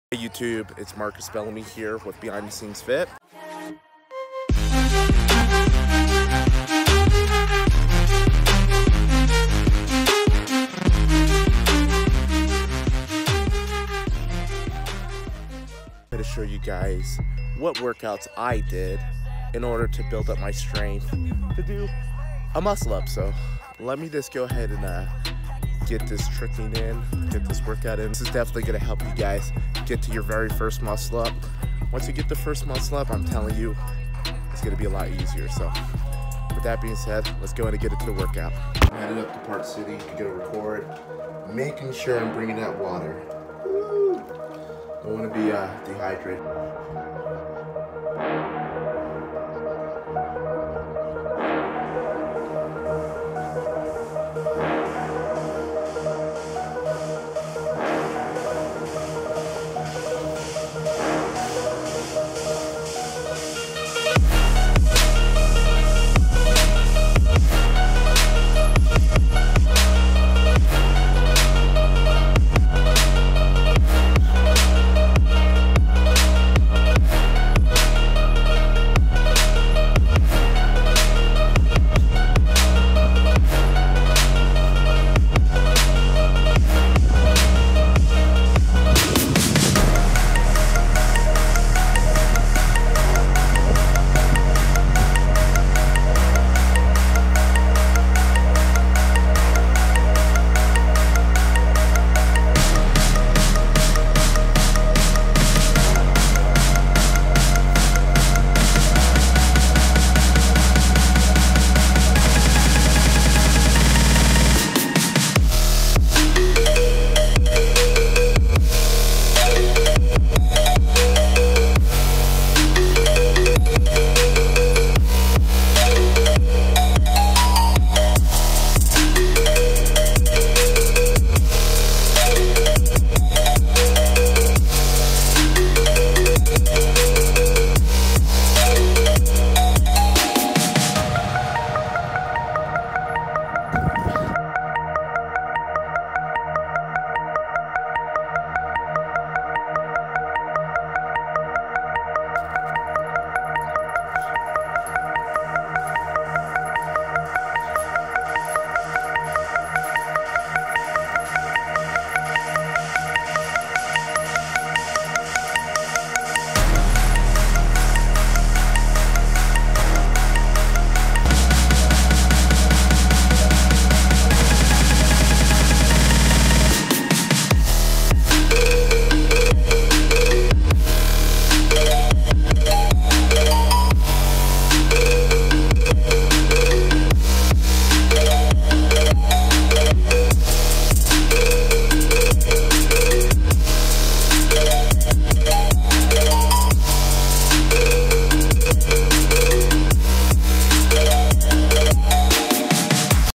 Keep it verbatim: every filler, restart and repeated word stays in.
Hey YouTube, it's Marcus Bellamy here with Behind the Scenes Fit. I'm going to show you guys what workouts I did in order to build up my strength to do a muscle up. So let me just go ahead and uh, get this tricking in, get this workout in. This is definitely gonna help you guys get to your very first muscle up. Once you get the first muscle up, I'm telling you, it's gonna be a lot easier. So with that being said, let's go in and get into the workout. I'm headed up to Park City to go record, making sure I'm bringing that water. Woo. Don't wanna be uh, dehydrated.